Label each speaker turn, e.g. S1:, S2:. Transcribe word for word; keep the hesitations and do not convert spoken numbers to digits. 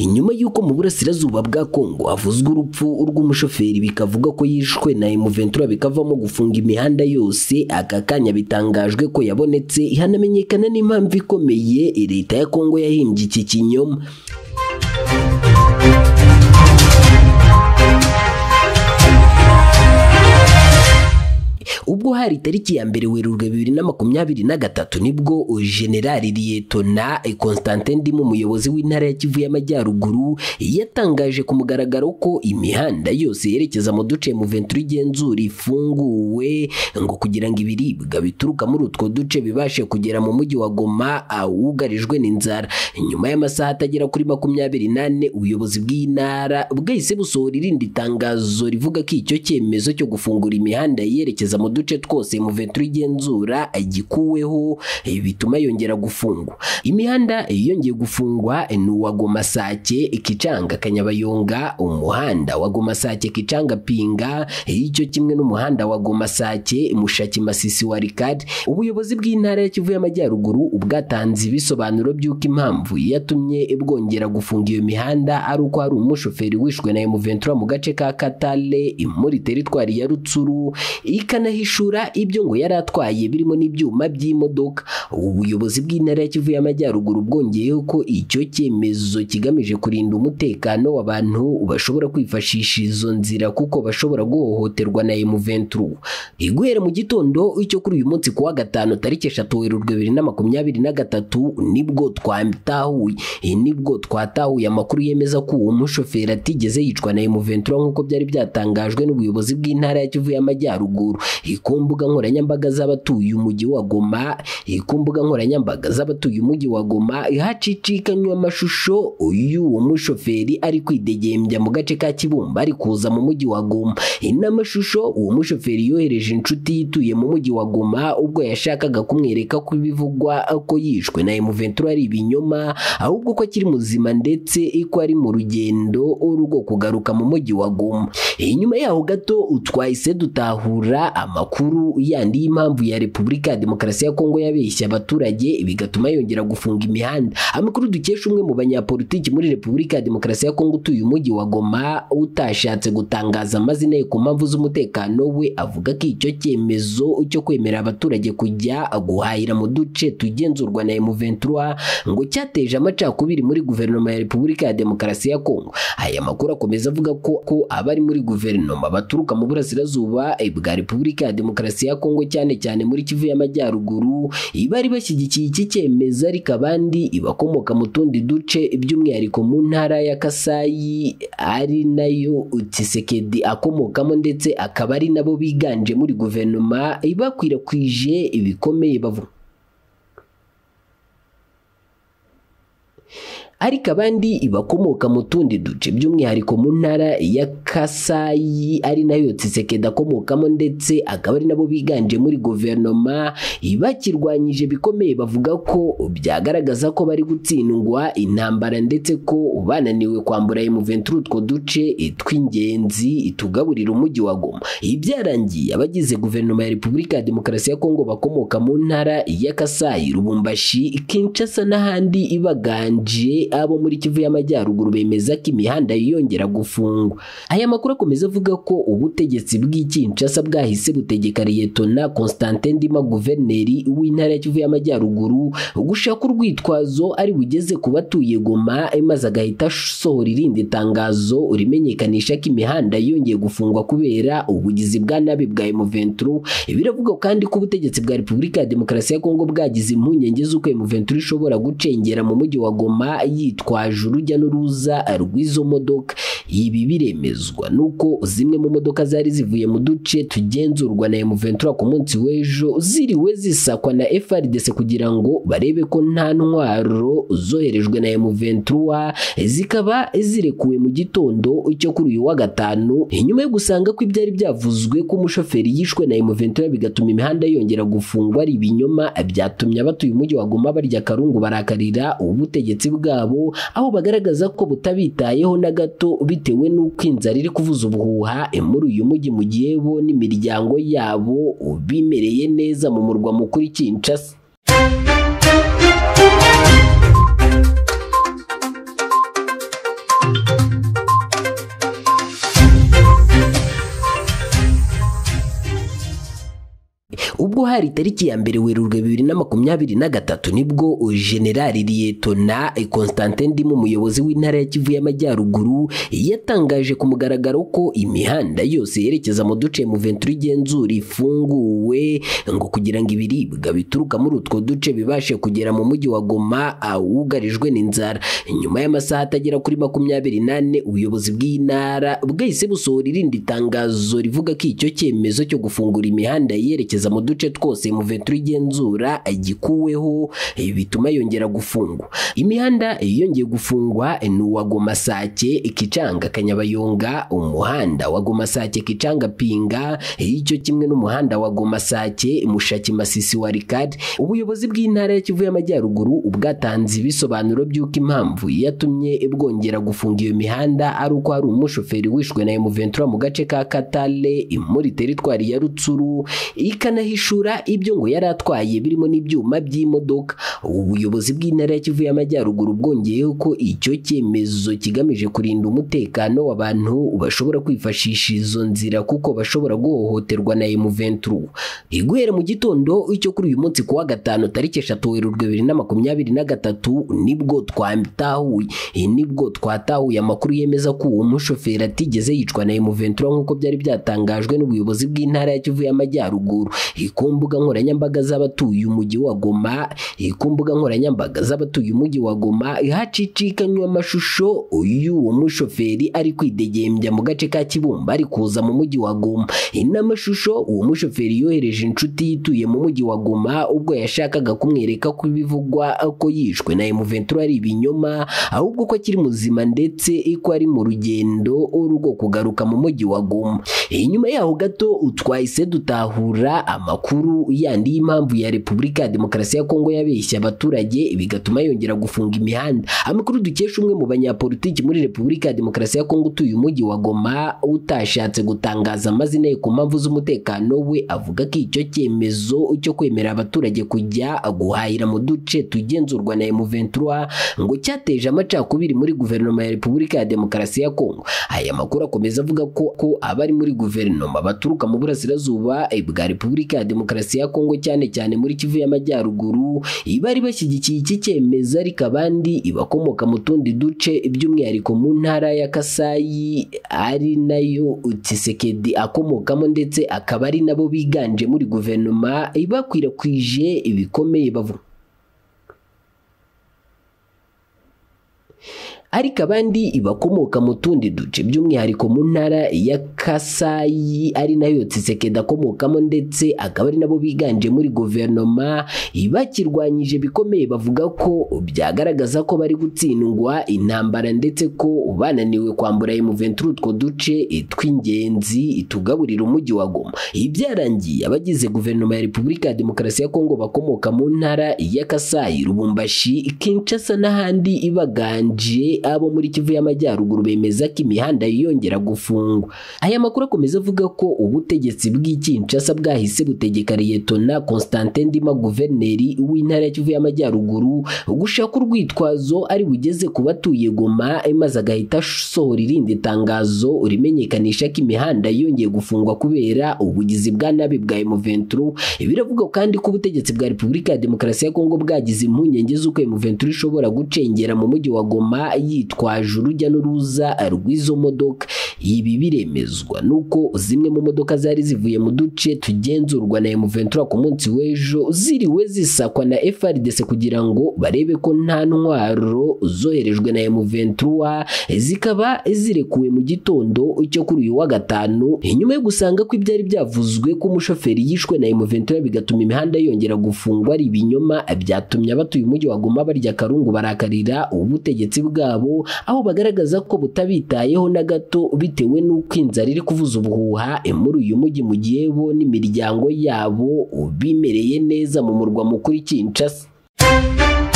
S1: inyuma yuko mu burasirazuba bwa Kongo havuzwe urupfu rw'umushoferi bikavuga ko yishwe na M vingt-trois bikavamo gufunga imihanda yose, aka kanya bitangajwe ko yabonetse, hanamenyekana n'impamvu ikomeye leta ya Kongo yahimbye iki kinyoma. Ubwo hari tariki ya mbere Werurwe bibiri na makumyabiri na gatatu nibwo Generali Liyetona Constantin Ndimu, umuyobozi w'intara ya Kivu y'Amajyaruguru, yatangaje ku mugaragaro ko imihanda yose yerekeza mu duce M vingt-trois igenzura ifunguwe, ngo kugira ngo ibiribwa bituruka muri utwo duce bibashe kugera mu mujyi wa Goma awugarijwe n'inzara. Nyuma y'amasaha atagera kuri makumyabiri n'ane ubuyobozi bw'intara bwahise busohora irindi tangazo rivuga ko icyo cyemezo cyo gufungura imihanda yerekeza mu duce twose M vingt-trois igenzura gikuweho, bituma yongera gufungwa. Imihanda yongeye gufungwa ni uwa Goma Sake Kicanga Kanyabayonga, umuhanda wa Goma Sake Kicanga Pinga, icyo kimwe n'umuhanda wa Goma Sake Mushaki Masisi Warikad. Ubuyobozi bw'intara ya Kivu y'Amajyaruguru ubwatanze ibisobanuro by'uko impamvu yatumye bwongera gufunga iyo mihanda ari uko hari umushoferi wishwe na M vingt-trois mu gace ka Katale muri teritwari ya Rutsuru, ikanahishura ibyo ngo yari atwaye birimo n'ibyuma by'imodoka. Ubuyobozi bw'intara ya Kivu y'Amajyaruguru bwongeyeho ko icyo cyemezo kigamije kurinda umutekano w'abantu bashobora kwifashisha izo nzira kuko bashobora guhohoterwa na M vingt-trois. Iguhera mu gitondo icyo kuri uyu munsi kuwa gatanu tariki eshatu Werurwe bibiri na makumyabiri na gatatu nibwo twatahuye nibwo twatahuye amakuru yemeza ko uwo mushoferi atigeze yicwa na M vingt-trois nk'uko byari byatangajwe n'ubuyobozi bw'intara ya Kivu y'Amajyaruguru. Ku mbuga nkoranyambaga z'abatuye umujyi wa Goma ku mbuga nkoranyambaga z'abatuye umujyi wa Goma hacicikanywe amashusho y'uwo mushoferi ari kwidegembya mu gace ka Kibumba ari kuza mu mujyi wa Goma. N'amashusho uwo mushoferi yohereje inshuti yituye mu mujyi wa Goma ubwo yashakaga kumwereka ko ibivugwa ko yishwe na M vingt-trois ari ibinyoma, ahubwo ko akiri muzima ndetse ko ari mu rugendo rwo kugaruka mu mujyi wa Goma. Inyuma yaho gato utwahise dutahura amakuru yandi y'impamvu ya Repubulika ya Demokarasi ya Kongo yabeshya abaturage bigatuma yongera gufunga imihanda. Amakuru dukesha umwe mu banyapolitiki muri Repubulika ya Demokarasi ya Kongo utuye umujyi wa Goma utashatse gutangaza amazina ye ku mpamvu z'umutekano we, avuga ko icyo cyemezo cyo kwemera abaturage kujya guhahira mu duce tugenzurwa na M vingt-trois ngo cyateje amacakubiri muri guverinoma ya Repubulika ya Demokarasi ya Kongo. Aya makuru akomeza avuga ko ko abari muri guverinoma baturuka mu burasirazuba bwa Repubulika ya Demokarasi ya Kongo cyane cyane muri Kivu y'Amajyaruguru bari bashyigikiye iki cyemezo, ariko abandi ibakomoka mu tundi duce by'umwihariko mu ntara ya Kasayi ari nayo Tshisekedi akomokamo ndetse akaba ari nabo biganje muri guverinoma bakwirakwije ibikomeye bavuga. Ariko abandi ibakomoka mu tundi duce by'umwihariko mu ntara ya Kasayi ari nayo Tshisekedi akomokamo ndetse akaba ari nabo biganje muri guverinoma bakirwanyije bikomeye, bavuga ko byagaragaza ko bari gutsindwa intambara ndetse ko bananiwe kwambura M vingt-trois utwo duce tw'ingenzi tugaburira umujyi wa Goma. Ibyarangiye abagize guverinoma ya Repubulika ya Demokarasi ya Kongo bakomoka mu ntara ya Kasayi, Lubumbashi, Kinshasa n'ahandi ibaganje abo muri Kivu y'Amajyaruguru bemeza ko imihanda yongera gufungwa. Aya makuru akomeza avuga ko ubutegetsi bw'Kinshasa bwahise butegeka Liyetona Constantin Ndima, guverineri w'intara ya Kivu y'Amajyaruguru, gushaka urwitwazo ari bugeze ku batuye Goma, maze agahita asohora irindi tangazo rimenyekanisha ko imihanda yongeye gufungwa kubera ubugizi bwa nabi bwa M vingt-trois. Biravuga kandi ko ubutegetsi bwa Repubulika ya Demokarasi ya Kongo bwagize impungenge z'uko M vingt-trois ishobora gucengera mu mujyi wa Goma yitwaje urujya n'uruza rw'izo modoka. Ibi biremezwa nuko zimwe mu modoka zari zivuye mu duce tugenzurwa na M vingt-trois ku munsi w'ejo ziriwe zisakwa na F A R D C kugira ngo barebe ko nta ntwaro zoherejwe na M vingt-trois, zikaba zirekuwe mu gitondo cyo kuri uyu wa gatanu, nyuma yo gusanga ko ibyari byavuzwe ko umushoferi yishwe na M vingt-trois bigatuma imihanda yongera gufungwa ari ibinyoma. Byatumye abatuye umujyi wa Goma barya karungu barakarira ubutegetsi bwabo, aho bagaragaza ko butabitayeho na gato bitewe n'uko inzara iri kuvuza ubuhuha muri uyu mujyi mu gihe bo n'imiryango yabo bimereye neza mu murwa mukuru Kinshasa. ubwo hari tariki ya mbere Werurwe bibiri na makumyabiri na gatatu nibwo General Liyetona Constantin Ndimu umuyobozi w'intara ya Kivu y'Amajyaruguru yatangaje ku mugaragaro ko imihanda yose yerekeza mu duce M vingt trois igenzura ifunguwe ngo kugira ngo ibiribwa bituruka muri utwo duce bibashe kugera mu mujyi wa Goma awugarijwe n'inzara. Nyuma y'amasaha atagera kuri makumyabiri nane ubuyobozi bw'intara bwahise busohora irindi tangazo rivuga ko icyo cyemezo cyo gufungura imihanda yerekeza mu duce twose M vingt trois igenzura gikuweho, bituma yongera gufungwa. Imihanda yongeye gufungwa ni uwa Goma Sake Kicanga Kanyabayonga, umuhanda wa Goma Sake Kicanga Pinga, icyo kimwe n'umuhanda wa Goma Sake Mushaki Masisi wa Rikad. Ubuyobozi bw'intara ya Kivu y'Amajyaruguru ubwatanze ibisobanuro by'uko impamvu yatumye bwongera gufunga iyo mihanda ari uko hari umushoferi wishwe na M vingt trois mu gace ka Katale muri teritwari ya Rutsuru, ikanahishura ibyo ngo yari atwaye birimo n'ibyuma by'imodoka. Ubuyobozi bw'intara ya Kivu y'Amajyaruguru bwongeyeho ko icyo cyemezo kigamije kurinda umutekano w'abantu bashobora kwifashisha izo nzira kuko bashobora guhohoterwa na M vingt trois. Iguhera mu gitondo icyo kuri uyu munsi kuwa gatanu tariki eshatu Werurwe bibiri na makumyabiri na gatatu nibwo twatahuye nibwo twatahuye amakuru yemeza ko uwo mushoferi atigeze yicwa na M vingt trois nk'uko byari byatangajwe n'ubuyobozi bw'intara ya Kivu y'Amajyaruguru. Ku mbuga nkoranyambaga z'abatuye umujyi wa Goma ku mbuga nkoranyambaga z'abatuye umujyi wa Goma hacicikanywe amashusho y'uwo mushoferi ari kwidegembya mu gace ka Kibumba ari kuza mu mujyi wa Goma. N'amashusho uwo mushoferi yohereje inshuti yituye mu mujyi wa Goma ubwo yashakaga kumwereka ko ibivugwa ko yishwe na M vingt trois ari ibinyoma, ahubwo ko akiri muzima ndetse ko ari mu rugendo rwo kugaruka mu mujyi wa Goma. Inyuma yaho gato twahise dutahura amakuru yandi y'impamvu ya Repubulika ya Demokarasi ya Kongo yabeshya abaturage bigatuma yongera gufunga imihanda. Amakuru dukesha umwe mu banyapolitiki muri Repubulika ya Demokarasi ya Kongo utuye umujyi wa Goma utashatse gutangaza amazina ye ku mpamvu z'umutekano we, avuga ko icyo cyemezo cyo kwemera abaturage kujya guhahira mu duce tugenzurwa na M vingt trois ngo cyateje amacakubiri muri guverinoma ya Repubulika ya Demokarasi ya Kongo. Aya makuru akomeza avuga ko ko abari muri guverinoma baturuka mu burasirazuba bwa Repubulika ya Demokarasi ya Kongo cyane cyane muri Kivu y'Amajyaruguru bari bashyigikiye iki cyemezo, ariko abandi ibakomoka mu tundi duce by'umwihariko mu ntara ya Kasayi ari nayo Tshisekedi akomokamo ndetse akaba ari nabo biganje muri guverinoma bakwirakwije ibikomeye bavuga ariko abandi ibakomoka mu tundi duce by'umwihariko mu ntara ya Kasayi ari nayo Tshisekedi akomokamo ndetse akaba ari nabo biganje muri guverinoma bakirwanyije bikomeye, bavuga ko byagaragaza ko bari gutsindwa intambara ndetse ko bananiwe kwambura M vingt trois utwo duce tw'ingenzi tugaburira umujyi wa Goma. Ibyarangiye abagize guverinoma ya Repubulika ya Demokarasi ya Kongo bakomoka mu ntara ya Kasayi, Lubumbashi, Kinshasa n'ahandi ibaganje abo muri Kivu y'Amajyaruguru bemeza ko imihanda yongera gufungwa. Aya makuru akomeza avuga ko ubutegetsi bw'Kinshasa bwahise butegeka Liyetona Constantin Ndima guverineri w'intara ya Kivu y'Amajyaruguru gushaka urwitwazo ari bugeze ku batuye Goma, maze agahita asohora irindi tangazo rimenyekanisha ko imihanda yongeye gufungwa kubera ubugizi bwa nabi bwa M vingt trois. Biravuga kandi ko ubutegetsi bwa Repubulika ya Demokarasi ya Kongo bwagize impungenge z'uko M vingt trois ishobora gucengera mu mujyi wa Goma yitwaje urujya n'uruza rw'izo modoka. Ibi biremezwa nuko zimwe mu modoka zari zivuye mu duce tugenzurwa na M vingt trois ku munsi w'ejo ziriwe zisakwa na F R D C kugira ngo barebe ko nta ntwaro zoherejwe na M vingt trois zikaba zirekuwe mu gitondo cyo kuri uyu wa gatanu, inyuma yo gusanga ko ibyari byavuzwe ko umushoferi yishwe na M vingt trois bigatuma imihanda yongera gufungwa ari ibinyoma. Byatumye abatuye umujyi wa Goma barya karungu barakarira ubutegetsi bwabo, aho bagaragaza ko butabitayeho na gato bitewe n'uko inzara iri kuvuza ubuhuha muri uyu mujyi mu gihe bo n'imiryango yabo bimereye neza mu murwa mukuru Kinshasa.